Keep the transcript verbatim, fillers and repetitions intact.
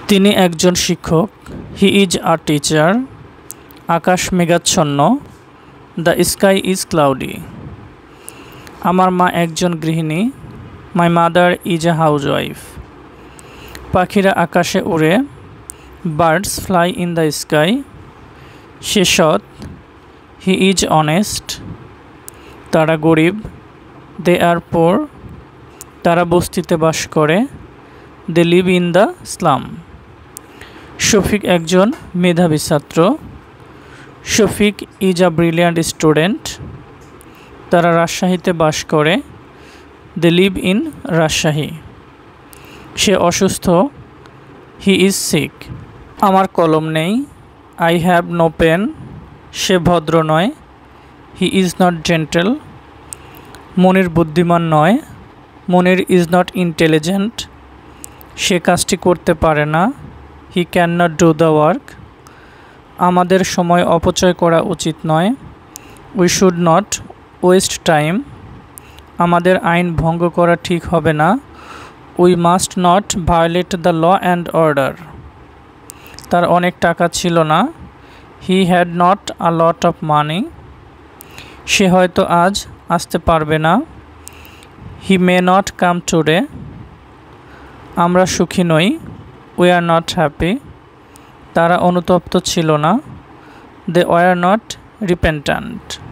তিনি একজন শিক্ষক। He is a teacher. আকাশ মেঘাচ্ছন্ন। The sky is cloudy. আমার মা একজন গৃহিণী। My mother is a housewife. পাখিরা আকাশে উড়ে। Birds fly in the sky. সে সৎ। He is honest. তারা গরিব। They are poor. তারা বস্তিতে বাস করে। They live in the slum. Shafiq একজন মেধাবী ছাত্র। Shafiq is a brilliant student. তারা রাজশাহীতে বাস করে। They live in Rajshahi. সে অসুস্থ। He is sick. আমার কলম নেই। I have no pen. সে ভদ্র নয়। He is not gentle. Monir বুদ্ধিমান নয়। Monir is not intelligent. সে কাজটি করতে পারে না। He can not do the work. আমাদের সময় অপচয় করা উচিত নয়। We should not waste time. আমাদের আইন ভঙ্গ করা ঠিক হবে না। We must not violate the law and order. তার অনেক টাকা ছিল না। He had not a lot of money. সে হয়তো আজ আসতে পারবে না। He may not come today. আমরা সুখী নই। We are not happy. তারা অনুতপ্ত ছিল না। They were not রিপেন্ট্যান্ট।